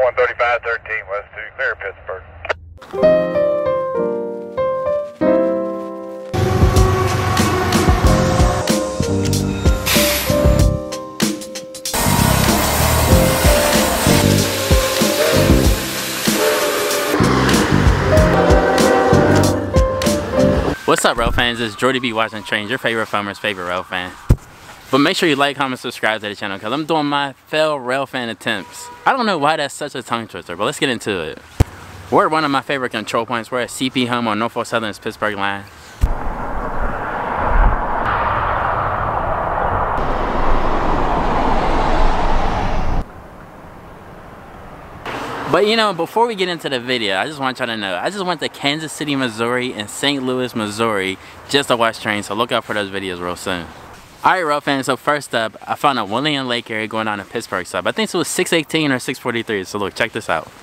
13513 west to clear Pittsburgh. What's up, rail fans? It's Jordy B watching Trains, your favorite farmer's favorite rail fan. But make sure you like, comment, subscribe to the channel because I'm doing my failed rail fan attempts. I don't know why that's such a tongue twister, but let's get into it. We're at one of my favorite control points. We're at CP Home on Norfolk Southern's Pittsburgh line. But you know, before we get into the video, I just want y'all to know, I just went to Kansas City, Missouri and St. Louis, Missouri just to watch trains, so look out for those videos real soon. Alright, rail fans, so first up, I found a William Lake area going on to Pittsburgh sub. I think it was 618 or 643, so look, check this out.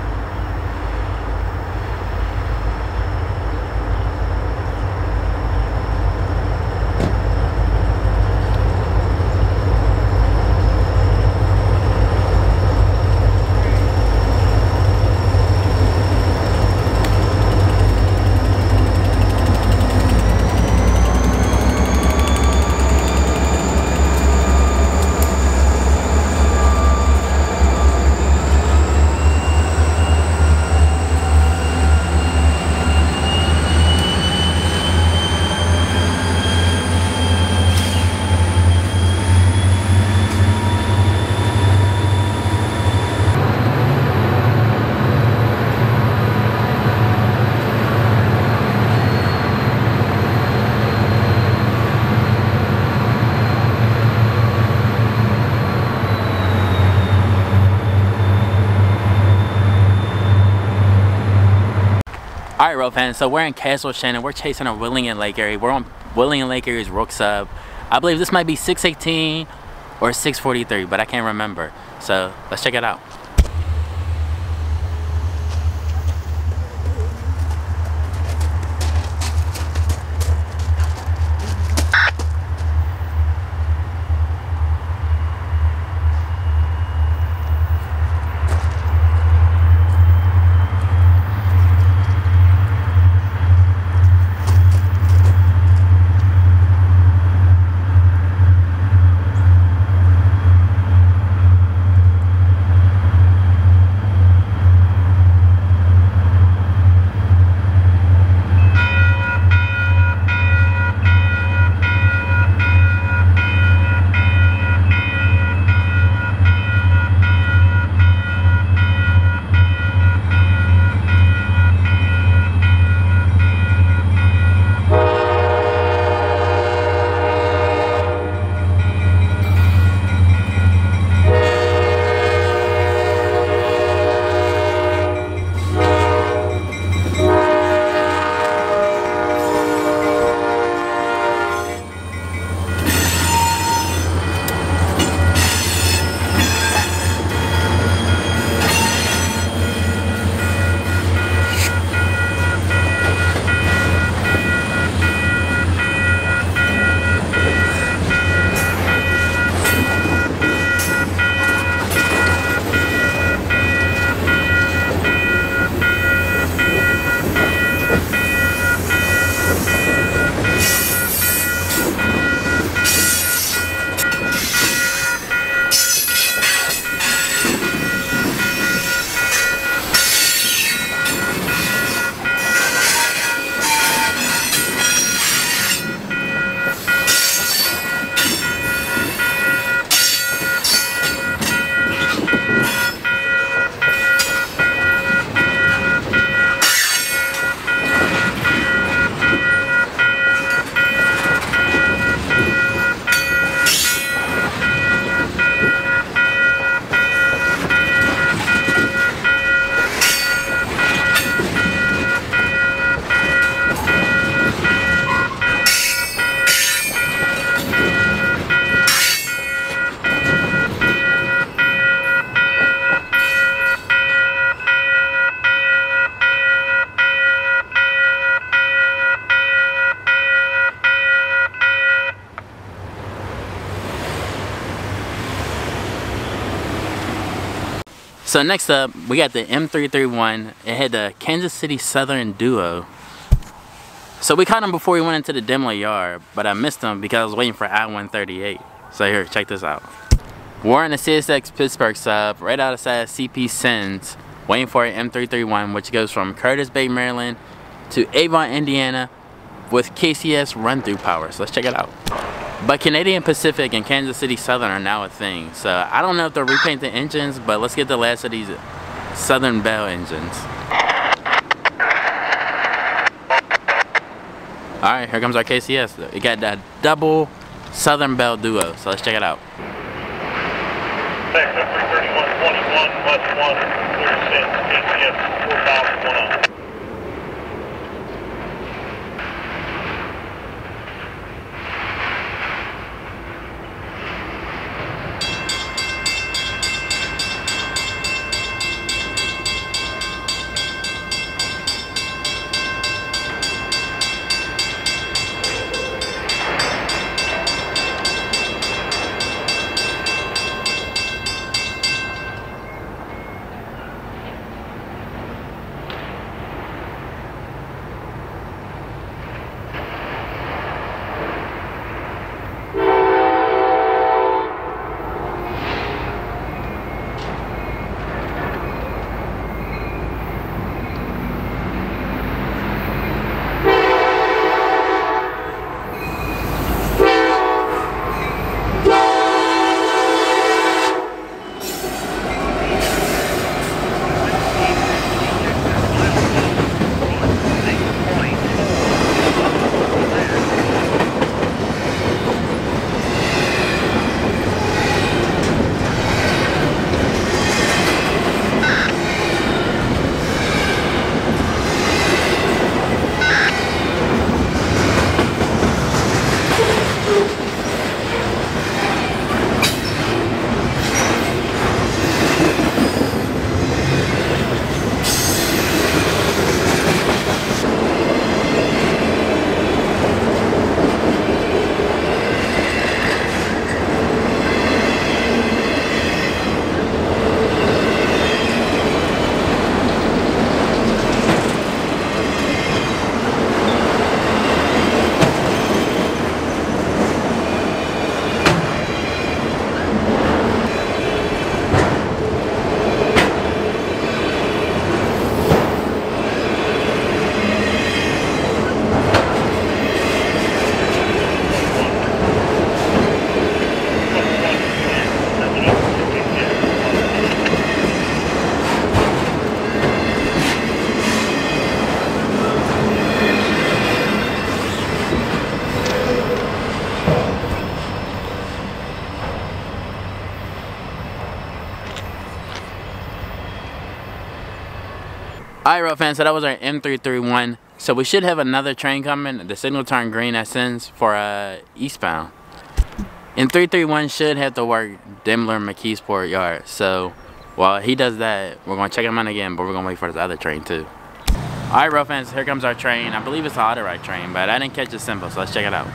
Alright, rail fans, so we're in Castle Shannon. We're chasing a William Lake area. We're on William Lake area's Rook sub. I believe this might be 618 or 643, but I can't remember. So let's check it out. So next up, we got the M331. It had the Kansas City Southern Duo. So we caught him before we went into the demo yard, but I missed him because I was waiting for I-138. So here, check this out. We're in the CSX Pittsburgh sub, right outside CP Sins, waiting for an M331, which goes from Curtis Bay, Maryland to Avon, Indiana, with KCS run-through power. So let's check it out. But Canadian Pacific and Kansas City Southern are now a thing. So I don't know if they'll repaint the engines, but let's get the last of these Southern Bell engines. Alright, here comes our KCS. It got that double Southern Bell Duo. So let's check it out. Texas 33121 West 1, clear since KCS 4001. Alright, Rail fans, so that was our M331. So we should have another train coming. The signal turned green at Sins for eastbound. M331 should have to work Daimler McKeesport Yard. So while he does that, we're going to check him out again, but we're going to wait for this other train too. Alright, Rail fans, here comes our train. I believe it's an auto right train, but I didn't catch the symbol, so let's check it out.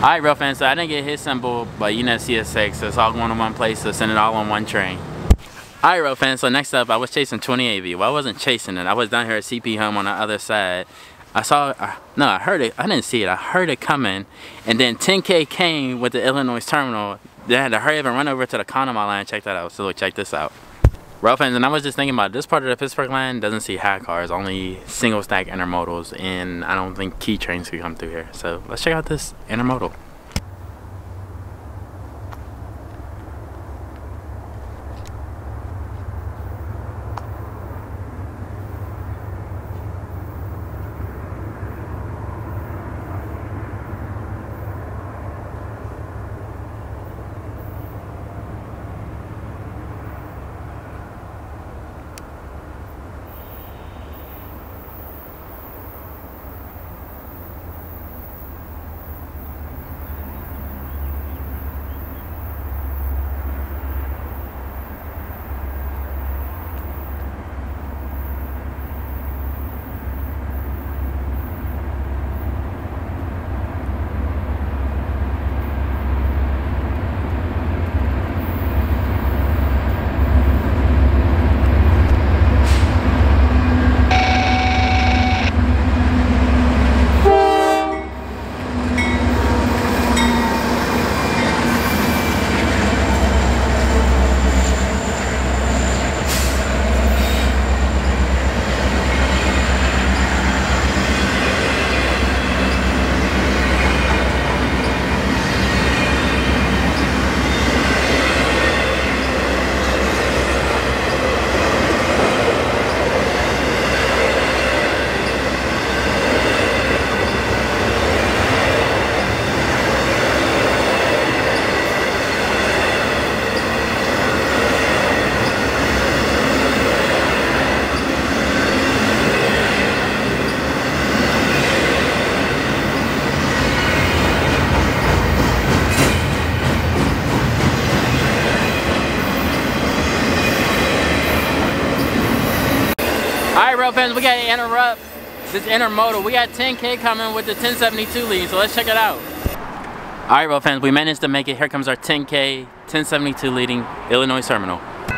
Alright, real fans, so I didn't get his symbol, but you know CSX, so it's all going to one place, so send it all on one train. Alright, real fans, so next up, I was chasing 20AV. Well, I wasn't chasing it. I was down here at CP Home on the other side. I saw, no, I heard it. I didn't see it. I heard it coming, and then 10K came with the Illinois terminal. They had to hurry up and run over to the Conemaugh line and check that out. So look, check this out. Real fans, and I was just thinking about this part of the Pittsburgh line doesn't see high cars, only single stack intermodals, and I don't think key trains could come through here. So let's check out this intermodal. Alright, rail fans, we gotta interrupt this intermodal. We got 10K coming with the 1072 lead, so let's check it out. Alright, rail fans, we managed to make it. Here comes our 10K 1072 leading Illinois terminal.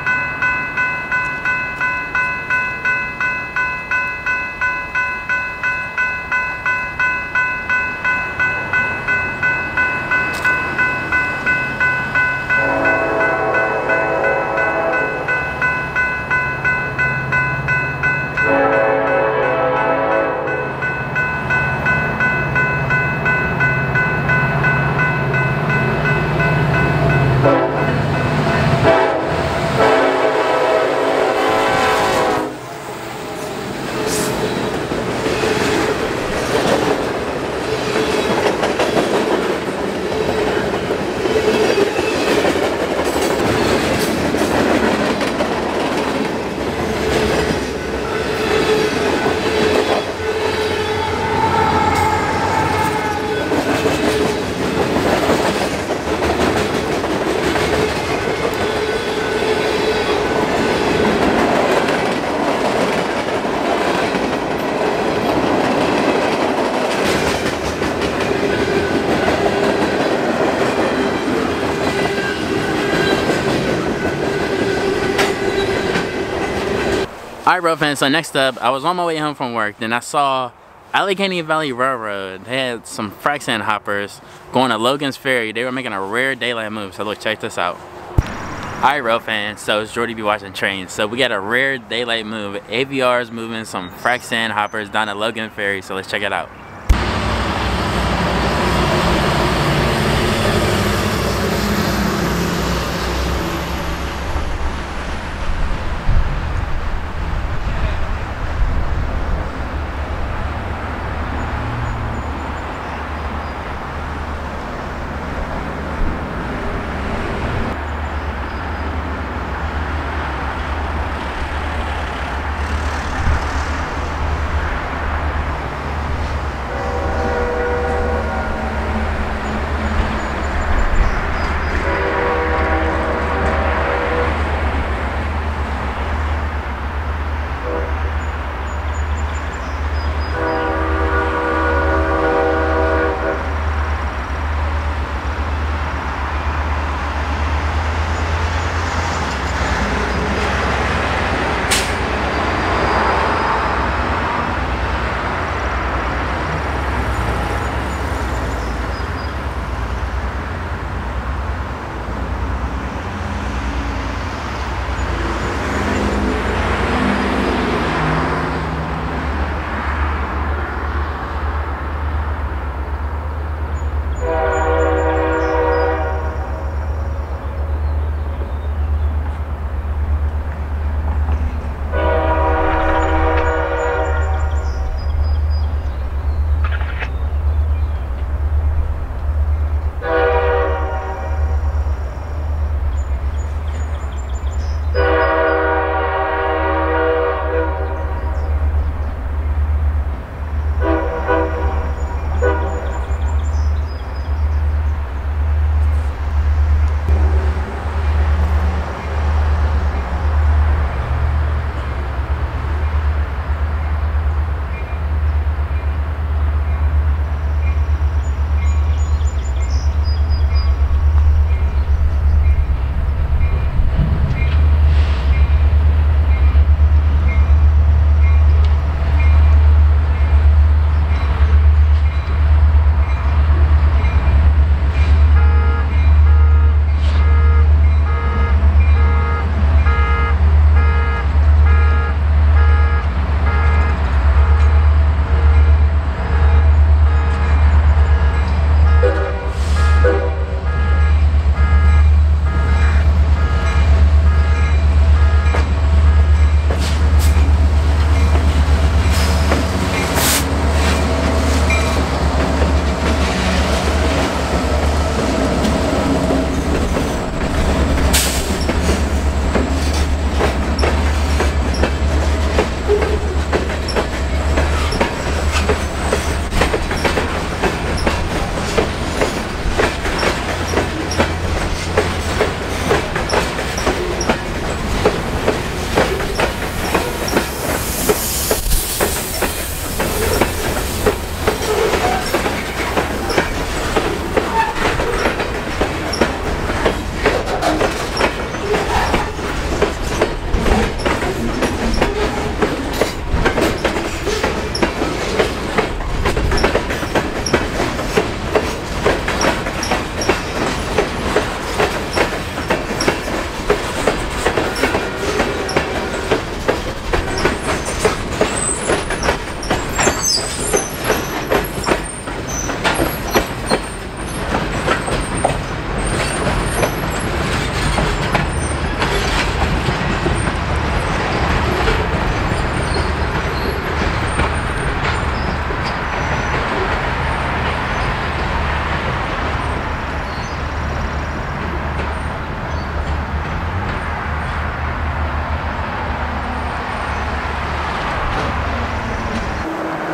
Alright, rail fans, so next up, I was on my way home from work, then I saw Allegheny Valley Railroad. They had some frac sand hoppers going to Logan's Ferry. They were making a rare daylight move, so look, check this out. Alright, rail fans, so it's Jordy B watching trains. So we got a rare daylight move. AVR is moving some frac sand hoppers down to Logan Ferry, so let's check it out.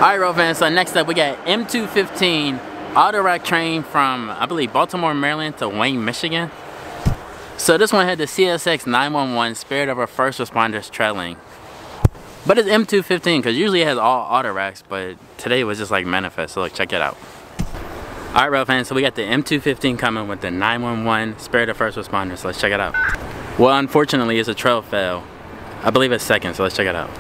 Alright, rail fans, so next up we got M215 auto rack train from, I believe, Baltimore, Maryland to Wayne, Michigan. So this one had the CSX 911 Spirit of our First Responders trailing. But it's M215 because usually it has all auto racks, but today it was just like manifest, so look, check it out. Alright, rail fans, so we got the M215 coming with the 911 Spirit of First Responders, so let's check it out. Well, unfortunately, it's a trail fail. I believe it's second, so let's check it out.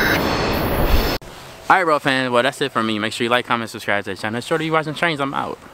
Alright, rail fans, well that's it for me. Make sure you like, comment, subscribe to the channel. Shorty, you watching trains, I'm out.